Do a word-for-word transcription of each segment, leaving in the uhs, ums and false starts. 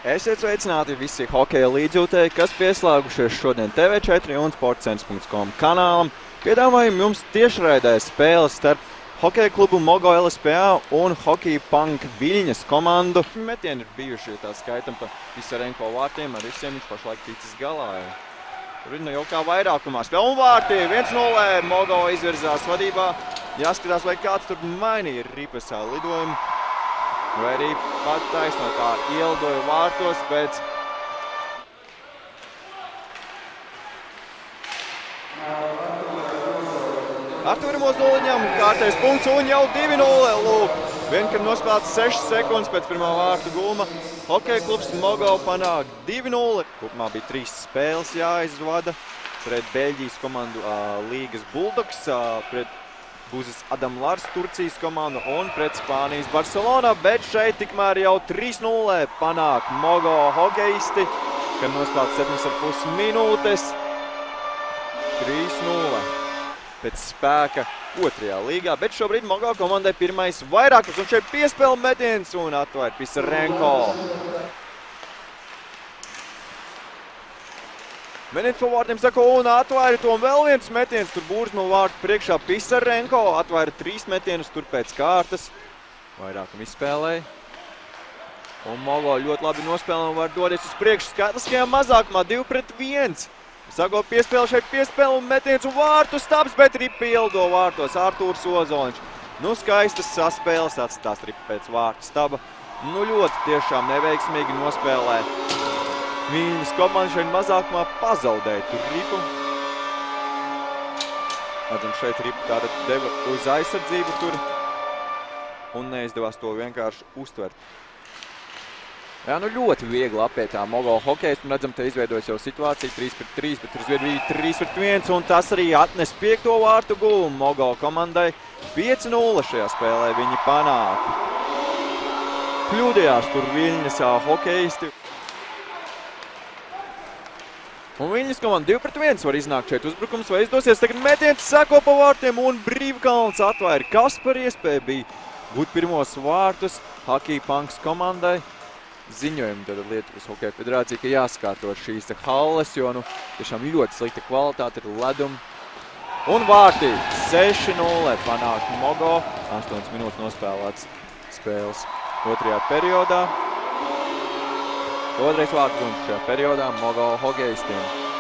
Esiet sveicināti visi hokeja līdzjūtēji, kas pieslēgušies šodien T V četri un sportcents punkts com kanālam. Piedāvājam jums tiešraidē spēles starp hokeja klubu Mogo L S P A un Hockey Punk Viļņas komandu. Metieni ir bijuši, tā skaitam pa Pisarenko vārtiem, ar visiem viņš pašlaik ticis galā. Tur ir nu jau kā vairākumā spēle un vārti, viens nulle, Mogo izvirzās vadībā. Jāskatās, vai kāds tur mainīja ripesā lidojumu. Vai arī pat taisno tā ielidoja vārtos pēc Artūrim Ozoliņam kārtais punkts un jau divi nulle. Lūk, vien, kad nospēlēts sešas sekundes pēc pirmā vārtu gūma, hokeja klubs Mogo panāk divi nulle. Kopumā bija trīs spēles jāizvada pret Beļģijas komandu uh, Līgas Bulldogs, uh, pret Buzis Adam Lars Turcijas komandu un pret Spānijas Barcelona, bet šeit tikmēr jau trīs nulle panāk Mogo hokeisti, kad nospēlēts septiņas ar pus minūtes. trīs nulle pēc spēka otrajā līgā, bet šobrīd Mogo komandai pirmais vairākums un šeit piespēle metiens un atvair Pisarenko. Metiens pa vārtiem sako un atvaira to un vēl viens metiens, tur būrs no vārtu priekšā Pisarenko, atvaira trīs metienus tur pēc kārtas. Vairākam izspēlēja. Un Mogo ļoti labi nospēlē un var doties uz priekšu skaitliskajā mazākumā divi pret viens. Sako piespēle šeit piespēle un metiens un vārtu stabs, bet ripa ielido vārtos Artūrs Ozoliņš. Nu skaistas saspēles atstās ripa pēc vārtu staba. Nu ļoti tiešām neveiksmīgi nospēlē. Viļņas komanda šeit mazākumā pazaudēja tur ripu. Redzam, šeit ripa tātad deva uz aizsardzību tur un neizdevās to vienkārši uztvert. Jā, nu ļoti viegli apietā Mogo hokejs, un redzam, te izveidojas jau situācija trīs pret trīs, bet tur bija trīs pret viens, un tas arī atnes piekto vārtu gūmu Mogo komandai. pieci nulle šajā spēlē viņi panāk. Kļūdījās tur Viļņas hokeisti. Un Viļņas komanda divi pret viens var iznākt šeit uzbrukums, vai izdosies tagad metiens sako pa vārtiem un Brīvkalns atvaira. Kas par iespēju bija būt pirmos vārtus Hockey Punks komandai? Ziņojumi tad Lietuvas Hokeja federācija, ka jāskārto šīs halles, jo nu tiešām ļoti slikta kvalitāte ir ledumi. Un vārti seši nulle panāk Mogo, astoņas minūtes nospēlēts spēles otrajā periodā. Otrais vārtu gūms šajā periodā Mogo hokeistiem.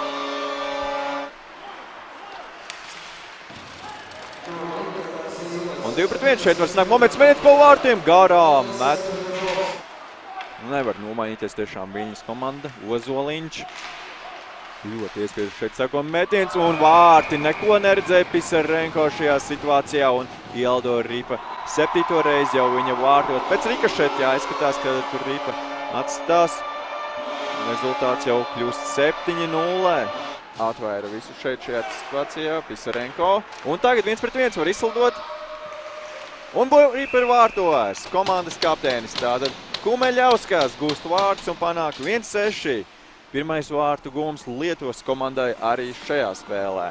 Un divi pret viens šeit var snākt moments mēģināt pa vārtiem garām met. Nevar nomainīties tiešām Viļņas komanda. Ozoliņš. Ļoti iespiež šeit sako metiens un vārti. Neko neredzēja Pisarenko šajā situācijā un ielido ripa septīto reizi jau viņa vārtos. Pēc rikašet jāizskatās, ka tur ripa atstās. Rezultāts jau kļūst septiņi nulle. Atvaira visu šeit šajā situācijā Pisarenko. Un tagad viens pret viens var izslidot. Un ripa ir vārtos. Komandas kapteinis tātad Kumeļauskas gūst vārtus un panāk viens seši. Pirmais vārtu gūms Lietuvas komandai arī šajā spēlē.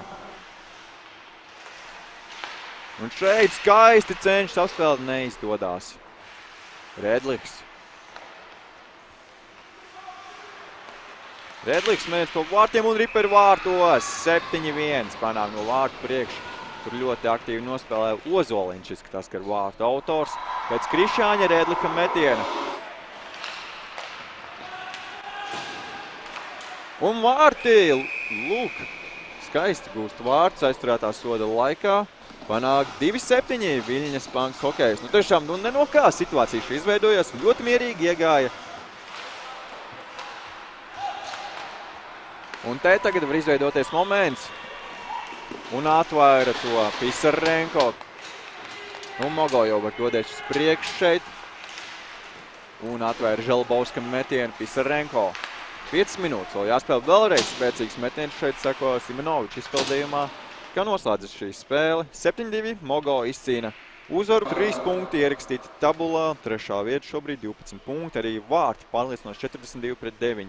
Un šeit skaisti cenšas apspēlēt neizdodās. Redliks. Redliks mēģinās pa vārtiem un ripa ir vārtos. septiņi viens panāk no vārtu priekšu. Tur ļoti aktīvi nospēlē Ozoliņš, izskatās, ka ir vārtu autors. Pēc Krišāņa Redlika metiena. Un vārti, lūk, skaisti gūst vārtus aizturētā soda laikā. Panāk divi septiņi Viļņas Punks hokejs. Nu tiešām, nu ne no kā situācija šī izveidojas, ļoti mierīgi iegāja. Un te tagad var izveidoties moments. Un atvaira to Pisarenko. Un Mogo jau var dodies uz priekšu šeit. Un atvaira Želbovskam metienu Pisarenko. piecas minūtes vēl jāspēl vēlreiz spēcīgs metiens šeit sako Simenovičs izpildījumā. Kā noslēdzas šī spēle? septiņi divi Mogo izcīna uzvaru. trīs punkti ierakstīti tabulā. Trešā vieta šobrīd divpadsmit punkti. Arī vārti pārliecinoši četrdesmit divi pret deviņi.